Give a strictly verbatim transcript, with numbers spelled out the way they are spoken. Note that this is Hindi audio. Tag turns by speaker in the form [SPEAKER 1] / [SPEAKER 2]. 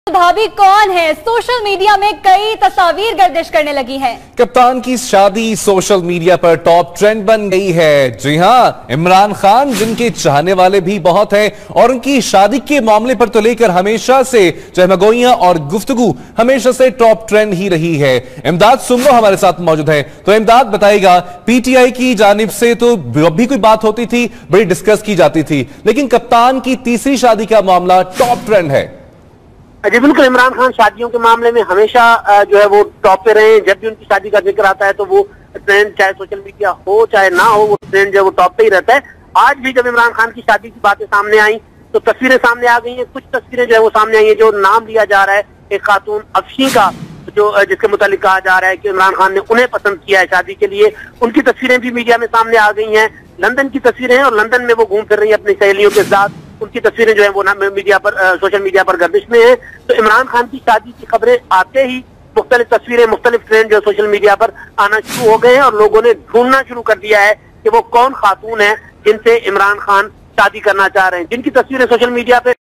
[SPEAKER 1] भाभी कौन है? सोशल मीडिया में कई तस्वीर गर्दिश करने लगी हैं।
[SPEAKER 2] कप्तान की शादी सोशल मीडिया पर टॉप ट्रेंड बन गई है। जी हां, इमरान खान जिनके चाहने वाले भी बहुत हैं और उनकी शादी के मामले पर तो लेकर हमेशा से चहमगोइयां और गुफ्तगू हमेशा से टॉप ट्रेंड ही रही है। इमदाद सुमरो हमारे साथ मौजूद है। तो इमदाद बताएगा, पीटीआई की जानिब से तो भी कोई बात होती थी, बड़ी डिस्कस की जाती थी, लेकिन कप्तान की तीसरी शादी का मामला टॉप ट्रेंड है।
[SPEAKER 3] जी बिल्कुल, इमरान खान शादियों के मामले में हमेशा जो है वो टॉप पे रहे। जब भी उनकी शादी का जिक्र आता है तो वो ट्रेंड, चाहे सोशल मीडिया हो चाहे ना हो, वो ट्रेंड जो है वो टॉप पे ही रहता है। आज भी जब इमरान खान की शादी की बातें सामने आई तो तस्वीरें सामने आ गई हैं। कुछ तस्वीरें जो है वो सामने आई है जो नाम लिया जा रहा है एक खातून अफशी का, जो जिसके मुतालिक कहा जा रहा है कि इमरान खान ने उन्हें पसंद किया है शादी के लिए। उनकी तस्वीरें भी मीडिया में सामने आ गई हैं। लंदन की तस्वीरें हैं और लंदन में वो घूम फिर रही है अपनी सहेलियों के साथ। उनकी तस्वीरें जो है वो ना मीडिया पर, सोशल मीडिया पर गर्दिश में है। तो इमरान खान की शादी की खबरें आते ही मुख्तलिफ तस्वीरें, मुख्तलिफ ट्रेंड जो सोशल मीडिया पर आना शुरू हो गए हैं और लोगों ने ढूंढना शुरू कर दिया है कि वो कौन खातून है जिनसे इमरान खान शादी करना चाह रहे हैं, जिनकी तस्वीरें सोशल मीडिया पे